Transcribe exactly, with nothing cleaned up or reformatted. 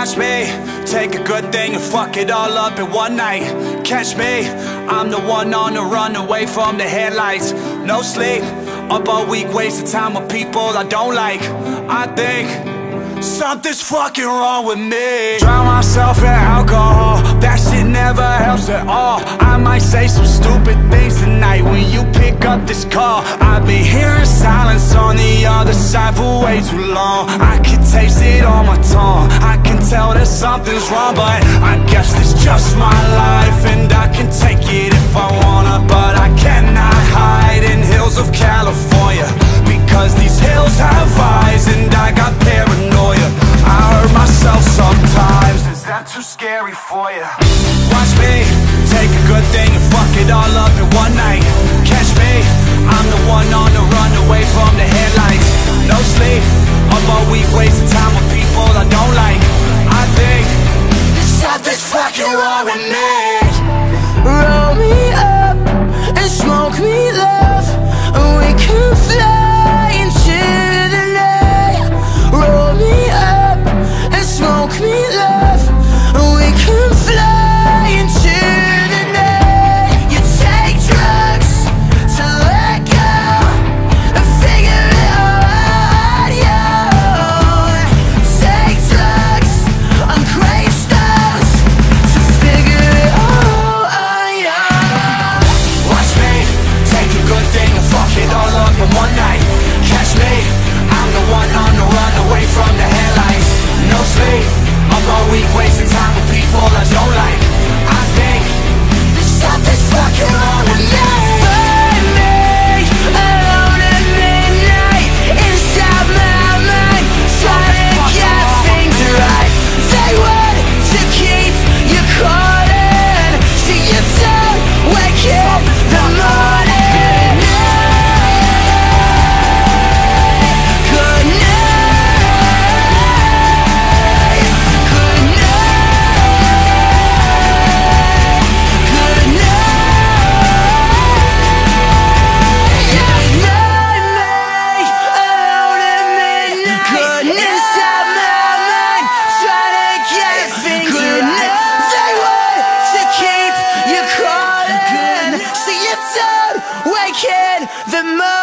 Watch me take a good thing and fuck it all up in one night. Catch me, I'm the one on the run away from the headlights. No sleep, up all week, wasting time with people I don't like. I think something's fucking wrong with me. Drown myself in alcohol, that shit never helps at all. I might say some stupid things tonight when you pick up this call. I've been hearing silence on the other side for way too long. I can taste it on my tongue, I can tell that something's wrong. But I guess it's just my life and I can take it if I wanna. But I cannot hide in hills of California, because these hills have eyes and I got paranoia. I hurt myself sometimes, is that too scary for you? Watch me take a good thing and fuck it all up in one night. Catch me, I'm the one on the run away from the headlights. No sleep, up all week wasting time with people I don't like. I think something's fucking wrong with me. Roll me up and smoke me love, and we can fly into the night. Roll me up and smoke me love, and we can fly into the night. You take drugs to let go and figure it all out, yo. Take drugs on gravestones to figure it all out, yo. Watch me take a good thing and fuck it all up in one night. Catch me, I'm the one on the run away from the headlights. No sleep, up all week wasting time with people I don't like. I think there's something's fucking wrong with me. Find me alone at midnight inside my mind, trying to get things right. They want to keep you caught in, so you don't wake up the morning. Good night, good night, good night. Just find me alone at midnight inside my mind, trying to get things right. They want to keep you caught in, so you don't wake in the morning.